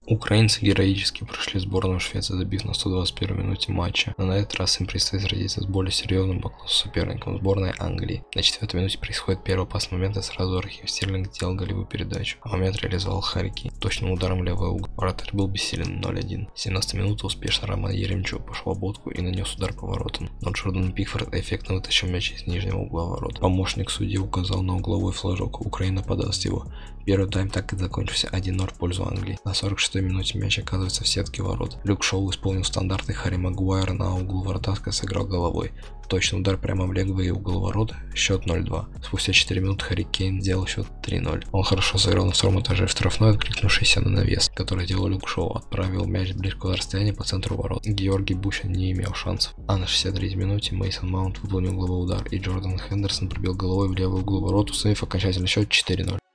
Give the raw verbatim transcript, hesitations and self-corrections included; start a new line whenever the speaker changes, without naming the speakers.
Украинцы героически прошли сборную Швеции, забив на сто двадцать первой минуте матча, но на этот раз им предстоит сразиться с более серьезным по классу соперником, сборной Англии. На четвертой минуте происходит первый опасный момент, и сразу Рахим Стерлинг делал голевую передачу, а момент реализовал Харри Кейн точным ударом в левый угол. Вратарь был бессилен, ноль один. семнадцатая минута, успешно Роман Еремчук пошел в обводку и нанес удар по воротам, но Джордан Пикфорд эффектно вытащил мяч из нижнего угла ворот. Помощник судьи указал на угловой флажок, Украина подаст его. Первый тайм так и закончился один ноль в пользу Англии. На сорок шестой минуте мяч оказывается в сетке ворот. Люк Шоу исполнил стандарты Харри Магуайра на углу вратарской, сыграл головой. Точный удар прямо в левый угол ворот, счет ноль два. Спустя четыре минуты Харри Кейн сделал счет три ноль. Он хорошо сыграл на втором этаже в штрафной, откликнувшийся на навес, который делал Люк Шоу. Отправил мяч в близкое расстояние по центру ворот. Георгий Бущин не имел шансов. А на шестьдесят третьей минуте Мейсон Маунт выполнил угловой удар, и Джордан Хендерсон пробил головой в левый угол ворот, установив окончательный счет четыре ноль.